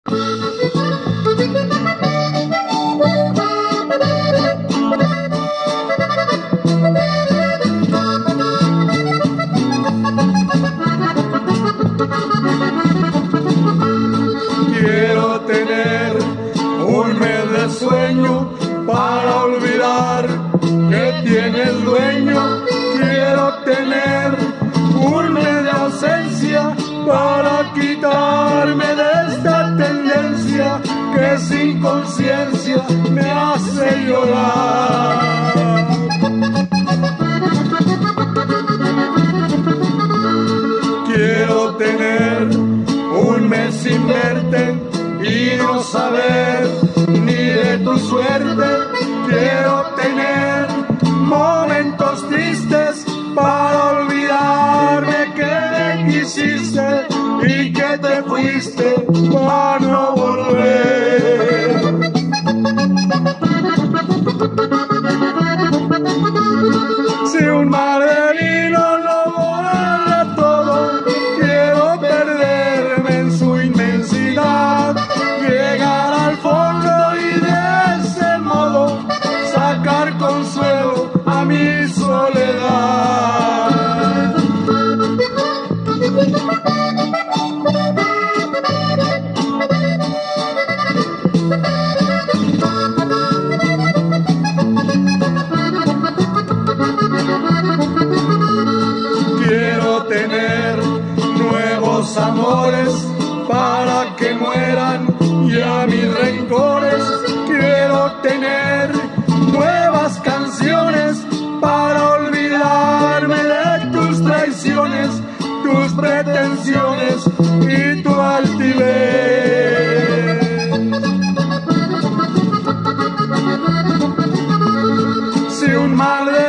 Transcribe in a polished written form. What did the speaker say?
Quiero tener un mes de sueño para olvidar que tienes dueño. Quiero tener un mes de ausencia para quitarme de esta tendencia que sin conciencia me hace llorar. Quiero tener un mes sin verte y no saber ni de tu suerte. Quiero tener momentos tristes para olvidarme que me quisiste y que te fuiste para no volver. Si un mar de vino lo borra todo, quiero perderme en su inmensidad, llegar al fondo y de ese modo sacar consuelo a mi soledad. Quiero tener nuevos amores para que mueran ya mis rencores. Quiero tener nuevas canciones para olvidarme de tus traiciones, tus pretensiones y tu altivez. Si un mar de